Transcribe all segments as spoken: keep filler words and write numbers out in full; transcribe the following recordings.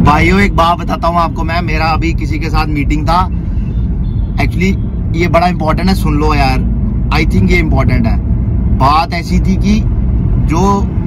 भाइयों एक बात बताता हूँ आपको मैं, मेरा अभी किसी के साथ मीटिंग था। एक्चुअली ये बड़ा इंपॉर्टेंट है, सुन लो यार। आई थिंक ये इंपॉर्टेंट है। बात ऐसी थी कि जो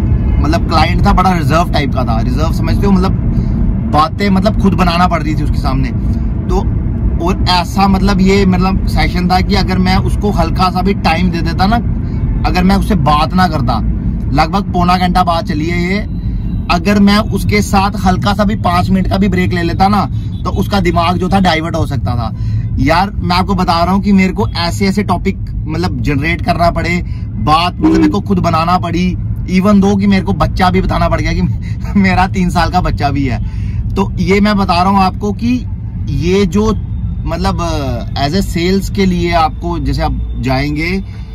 मतलब क्लाइंट था बड़ा रिजर्व टाइप का था। रिजर्व समझते हो, मतलब बातें मतलब खुद बनाना पड़ रही थी उसके सामने। तो और ऐसा मतलब ये मतलब सेशन था कि अगर मैं उसको हल्का सा भी टाइम दे देता ना, अगर मैं उससे बात ना करता, लगभग पौना घंटा बात चली है ये, अगर मैं उसके साथ हल्का सा भी पांच मिनट का भी ब्रेक ले लेता ना, तो उसका दिमाग जो था डाइवर्ट हो सकता था। यार मैं आपको बता रहा हूँ कि मेरे को ऐसे ऐसे टॉपिक मतलब जनरेट करना पड़े, बात मतलब मेरे को खुद बनाना पड़ी। इवन दो कि मेरे को बच्चा भी बताना पड़ गया कि मेरा तीन साल का बच्चा भी है। तो ये मैं बता रहा हूँ आपको कि ये जो मतलब एज ए सेल्स के लिए आपको जैसे आप जाएंगे,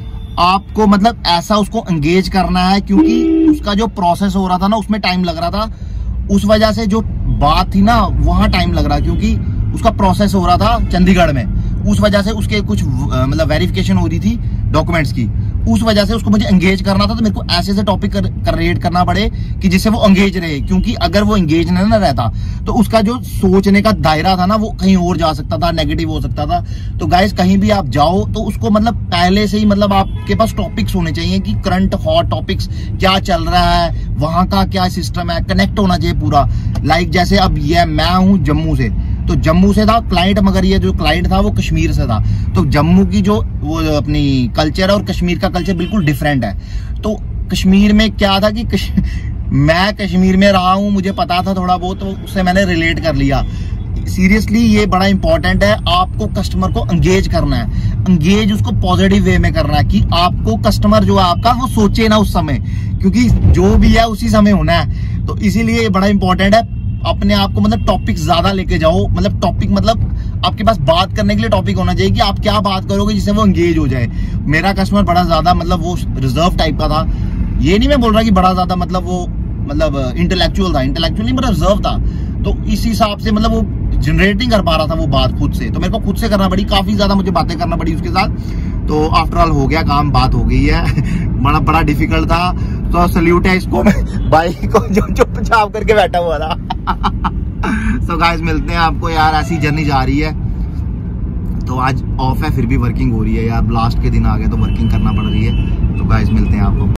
आपको मतलब ऐसा उसको एंगेज करना है, क्योंकि उसका जो प्रोसेस हो रहा था ना उसमें टाइम लग रहा था। उस वजह से जो बात थी ना वहां टाइम लग रहा, क्योंकि उसका प्रोसेस हो रहा था चंडीगढ़ में। उस वजह से उसके कुछ मतलब वेरिफिकेशन हो रही थी डॉक्यूमेंट्स की। उस वजह से उसको मुझे एंगेज करना था। तो मेरे को ऐसे ऐसे टॉपिक कर, क्रिएट करना पड़े कि जिससे वो एंगेज रहे, क्योंकि अगर वो एंगेज न ना रहता तो उसका जो सोचने का दायरा था ना वो कहीं और जा सकता था, नेगेटिव हो सकता था। तो गाइस कहीं भी आप जाओ तो उसको मतलब पहले से ही मतलब आपके पास टॉपिक्स होने चाहिए कि करंट हॉट टॉपिक्स क्या चल रहा है, वहां का क्या सिस्टम है, कनेक्ट होना चाहिए पूरा। लाइक जैसे अब ये मैं हूँ जम्मू से, तो जम्मू से था क्लाइंट, मगर ये जो क्लाइंट था वो कश्मीर से था। तो जम्मू की जो वो अपनी कल्चर है और कश्मीर का कल्चर बिल्कुल डिफरेंट है। तो कश्मीर में क्या था कि कश... मैं कश्मीर में रहा हूँ, मुझे पता था थोड़ा बहुत, तो उससे मैंने रिलेट कर लिया। सीरियसली ये बड़ा इंपॉर्टेंट है, आपको कस्टमर को एंगेज करना है। एंगेज उसको पॉजिटिव वे में करना है कि आपको कस्टमर जो है आपका वो सोचे ना उस समय, क्योंकि जो भी है उसी समय होना है। तो इसीलिए ये बड़ा इंपॉर्टेंट है। अपने आप को मतलब टॉपिक ज्यादा लेके जाओ, मतलब टॉपिक मतलब आपके पास बात करने के लिए टॉपिक होना चाहिए कि आप क्या बात करोगे जिससे वो एंगेज हो जाए। मेरा कस्टमर बड़ा ज्यादा मतलब वो रिजर्व टाइप का था। ये नहीं मैं बोल रहा कि बड़ा ज्यादा मतलब वो मतलब इंटेलेक्चुअल था, इंटेलेक्चुअल नहीं, मतलब रिजर्व था। तो इस हिसाब से मतलब वो जनरेट नहीं कर पा रहा था वो बात खुद से, तो मेरे को खुद से करना पड़ी, काफी ज्यादा मुझे बातें करना पड़ी उसके साथ। तो आफ्टर ऑल हो गया काम, बात हो गई है। बड़ा बड़ा डिफिकल्ट था। तो सल्यूट है इसको भाई को जो चुपचाप करके बैठा हुआ था। सो गाइस मिलते हैं आपको यार, ऐसी जर्नी जा रही है। तो आज ऑफ है फिर भी वर्किंग हो रही है यार, लास्ट के दिन आ गए तो वर्किंग करना पड़ रही है। तो गाइस मिलते हैं आपको।